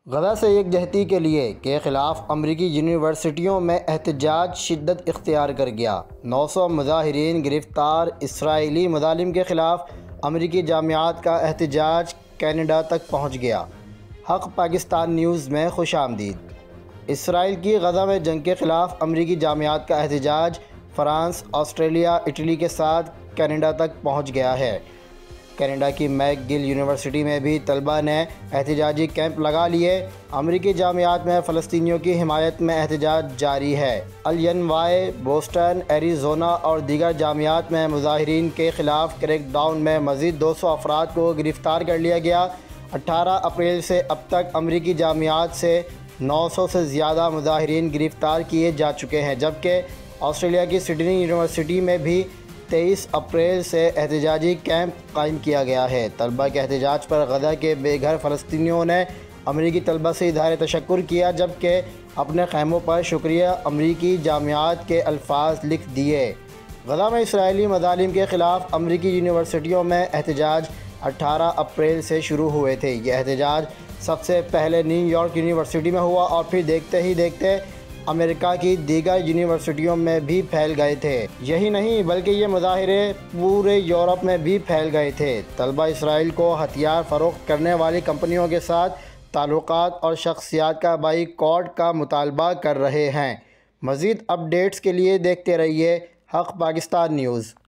غزہ سے یکجہتی کے خلاف امریکی یونیورسٹیوں میں احتجاج شدت اختیار کر گیا۔ 900 مظاہرین گرفتار۔ اسرائیلی مظالم کے خلاف امریکی جامعات کا احتجاج کینیڈا تک پہنچ گیا۔ حق پاکستان نیوز میں خوش آمدید۔ اسرائیل کی غزہ میں جنگ کے خلاف امریکی جامعات کا احتجاج فرانس، آسٹریلیا، اٹلی کے ساتھ کینیڈا تک پہنچ گیا ہے۔ کینیڈا کی میک گل یونیورسٹی میں بھی طلباء نے احتجاجی کیمپ لگا لیے۔ امریکی جامعات میں فلسطینیوں کی حمایت میں احتجاج جاری ہے۔ الینوائے، بوسٹن، ایریزونا اور دیگر جامعات میں مظاہرین کے خلاف کریک ڈاؤن میں مزید 200 افراد کو گرفتار کر لیا گیا۔ 18 اپریل سے اب تک امریکی جامعات سے 900 سے زیادہ مظاہرین گرفتار کیے جا چکے ہیں، جبکہ آسٹریلیا کی سڈنی یونیورسٹی میں بھی 23 اپریل سے احتجاجی کیمپ قائم کیا گیا ہے۔ طلباء کے احتجاج پر غزہ کے بے گھر فلسطینیوں نے امریکی طلباء سے اظہار تشکر کیا، جبکہ اپنے خیموں پر شکریہ امریکی جامعات کے الفاظ لکھ دیے۔ غزہ میں اسرائیلی مظالم کے خلاف امریکی یونیورسٹیوں میں احتجاج 18 اپریل سے شروع ہوئے تھے۔ یہ احتجاج سب سے پہلے نیو یارک یونیورسٹی میں ہوا اور پھر دیکھتے ہی دیکھتے امریکہ کی دیگر یونیورسٹیوں میں بھی پھیل گئے تھے۔ یہی نہیں بلکہ یہ مظاہرے پورے یورپ میں بھی پھیل گئے تھے۔ طلباء اسرائیل کو ہتھیار فروخت کرنے والی کمپنیوں کے ساتھ تعلقات اور شخصیات کا بائیکاٹ کا مطالبہ کر رہے ہیں۔ مزید اپ ڈیٹس کے لیے دیکھتے رہیے حق پاکستان نیوز۔